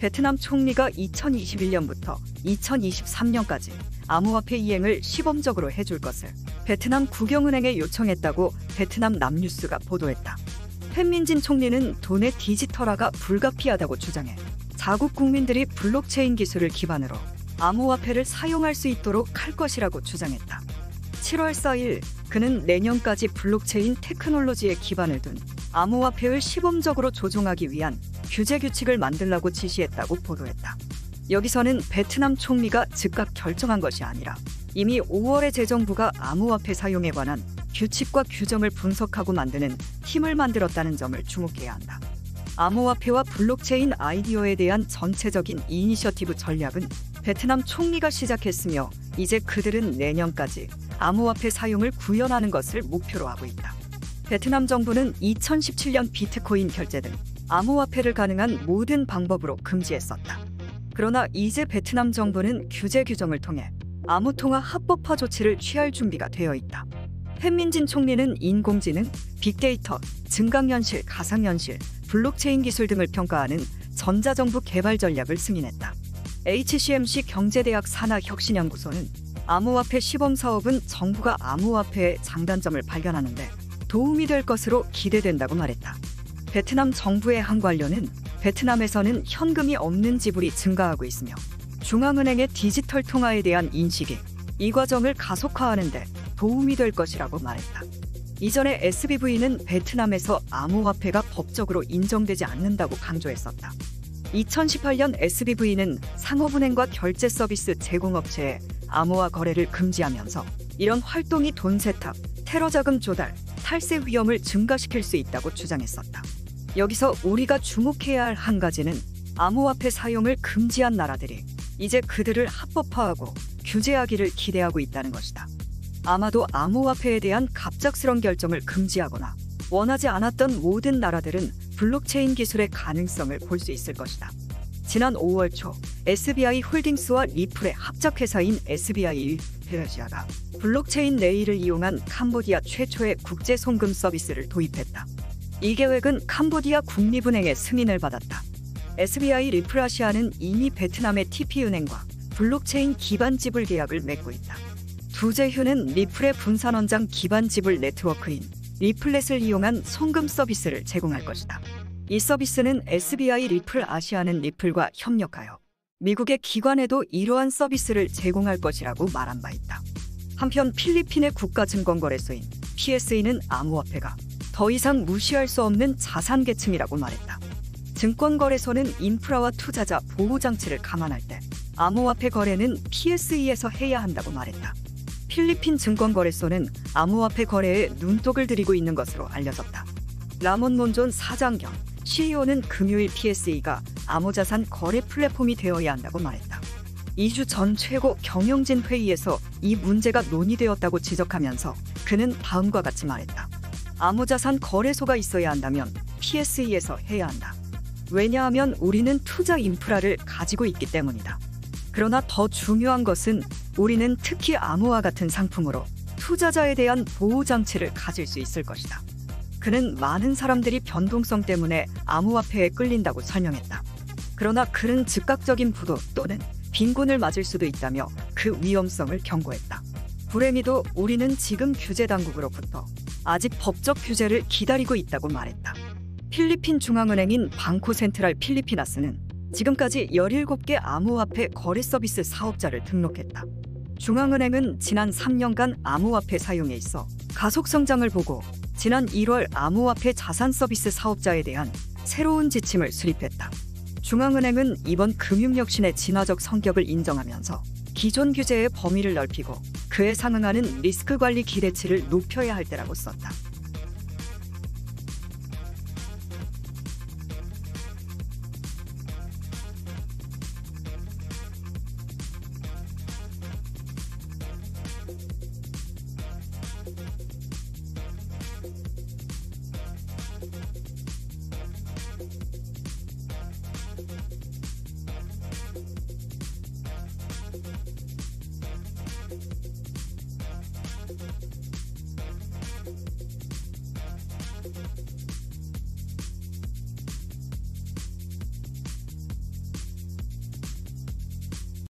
베트남 총리가 2021년부터 2023년까지 암호화폐 이행을 시범적으로 해줄 것을 베트남 국영은행에 요청했다고 베트남 남뉴스가 보도했다. 팬민진 총리는 돈의 디지털화가 불가피하다고 주장해 자국 국민들이 블록체인 기술을 기반으로 암호화폐를 사용할 수 있도록 할 것이라고 주장했다. 7월 4일 그는 내년까지 블록체인 테크놀로지에 기반을 둔 암호화폐를 시범적으로 조종하기 위한 규제 규칙을 만들라고 지시했다고 보도했다. 여기서는 베트남 총리가 즉각 결정한 것이 아니라 이미 5월에 재정부가 암호화폐 사용에 관한 규칙과 규정을 분석하고 만드는 팀을 만들었다는 점을 주목해야 한다. 암호화폐와 블록체인 아이디어에 대한 전체적인 이니셔티브 전략은 베트남 총리가 시작했으며 이제 그들은 내년까지 암호화폐 사용을 구현하는 것을 목표로 하고 있다. 베트남 정부는 2017년 비트코인 결제 등 암호화폐를 가능한 모든 방법으로 금지했었다. 그러나 이제 베트남 정부는 규제 규정을 통해 암호통화 합법화 조치를 취할 준비가 되어 있다. 팬민진 총리는 인공지능, 빅데이터, 증강현실, 가상현실, 블록체인 기술 등을 평가하는 전자정부 개발 전략을 승인했다. HCMC 경제대학 산하혁신연구소는 암호화폐 시범사업은 정부가 암호화폐의 장단점을 발견하는 데 도움이 될 것으로 기대된다고 말했다. 베트남 정부의 한 관료는 베트남에서는 현금이 없는 지불이 증가하고 있으며 중앙은행의 디지털 통화에 대한 인식이 이 과정을 가속화하는 데 도움이 될 것이라고 말했다. 이전에 SBV는 베트남에서 암호화폐가 법적으로 인정되지 않는다고 강조했었다. 2018년 SBV는 상업은행과 결제 서비스 제공업체의 암호화 거래를 금지하면서 이런 활동이 돈 세탁, 테러 자금 조달, 탈세 위험을 증가시킬 수 있다고 주장했었다. 여기서 우리가 주목해야 할 한 가지는 암호화폐 사용을 금지한 나라들이 이제 그들을 합법화하고 규제하기를 기대하고 있다는 것이다. 아마도 암호화폐에 대한 갑작스런 결정을 금지하거나 원하지 않았던 모든 나라들은 블록체인 기술의 가능성을 볼 수 있을 것이다. 지난 5월 초 SBI 홀딩스와 리플의 합작회사인 SBI 펠레시아가 블록체인 레일을 이용한 캄보디아 최초의 국제 송금 서비스를 도입했다. 이 계획은 캄보디아 국립은행의 승인을 받았다. SBI 리플아시아는 이미 베트남의 TP은행과 블록체인 기반 지불 계약을 맺고 있다. 두제휴는 리플의 분산원장 기반 지불 네트워크인 리플렛을 이용한 송금 서비스를 제공할 것이다. 이 서비스는 SBI 리플 아시아는 리플과 협력하여 미국의 기관에도 이러한 서비스를 제공할 것이라고 말한 바 있다. 한편 필리핀의 국가증권거래소인 PSE는 암호화폐가 더 이상 무시할 수 없는 자산 계층이라고 말했다. 증권거래소는 인프라와 투자자 보호장치를 감안할 때 암호화폐 거래는 PSE에서 해야 한다고 말했다. 필리핀 증권거래소는 암호화폐 거래에 눈독을 들이고 있는 것으로 알려졌다. 라몬 몬존 사장 겸 CEO는 금요일 PSE가 암호자산 거래 플랫폼이 되어야 한다고 말했다. 2주 전 최고 경영진 회의에서 이 문제가 논의되었다고 지적하면서 그는 다음과 같이 말했다. 암호자산 거래소가 있어야 한다면 PSE에서 해야 한다. 왜냐하면 우리는 투자 인프라를 가지고 있기 때문이다. 그러나 더 중요한 것은 우리는 특히 암호화 같은 상품으로 투자자에 대한 보호장치를 가질 수 있을 것이다. 그는 많은 사람들이 변동성 때문에 암호화폐에 끌린다고 설명했다. 그러나 그는 즉각적인 부도 또는 빈곤을 맞을 수도 있다며 그 위험성을 경고했다. 불행히도 우리는 지금 규제 당국으로부터 아직 법적 규제를 기다리고 있다고 말했다. 필리핀 중앙은행인 방코센트랄 필리피나스는 지금까지 17개 암호화폐 거래 서비스 사업자를 등록했다. 중앙은행은 지난 3년간 암호화폐 사용에 있어 가속 성장을 보고 지난 1월 암호화폐 자산 서비스 사업자에 대한 새로운 지침을 수립했다. 중앙은행은 이번 금융혁신의 진화적 성격을 인정하면서 기존 규제의 범위를 넓히고 그에 상응하는 리스크 관리 기대치를 높여야 할 때라고 썼다.